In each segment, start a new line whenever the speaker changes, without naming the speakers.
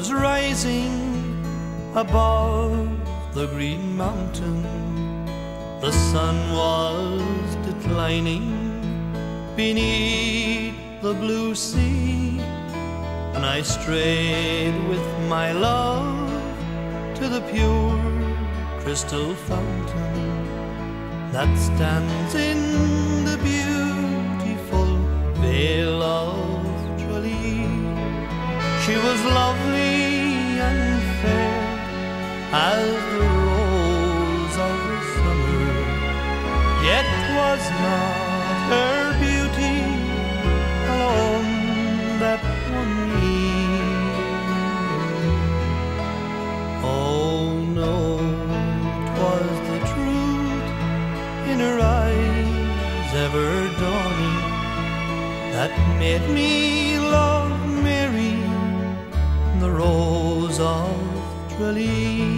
was rising above the green mountain. The sun was declining beneath the blue sea, and I strayed with my love to the pure crystal fountain that stands in the beautiful Vale of Tralee. She was lovely and fair as the rose of the summer, yet was not her beauty alone that won me. Oh no, 'twas the truth in her eyes ever dawning that made me love Mary, the Rose of Tralee.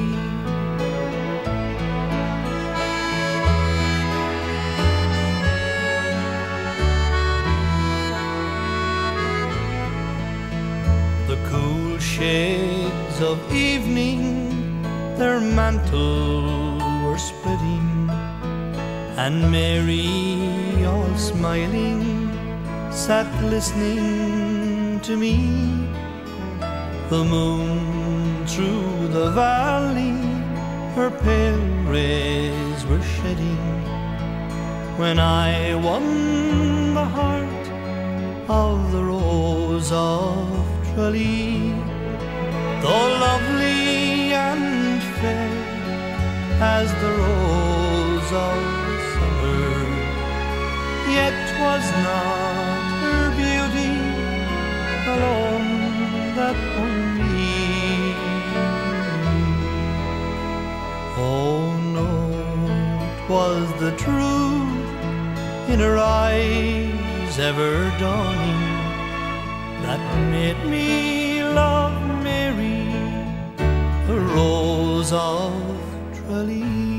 The cool shades of evening their mantle were spreading, and Mary, all smiling, sat listening to me. The moon through the valley her pale rays were shedding, when I won the heart of the Rose of Tralee. Though lovely and fair as the rose of the summer, yet 'twas not her beauty alone that won me. Oh no, 'twas the truth in her eyes ever dawning that made me love Mary, the Rose of Tralee.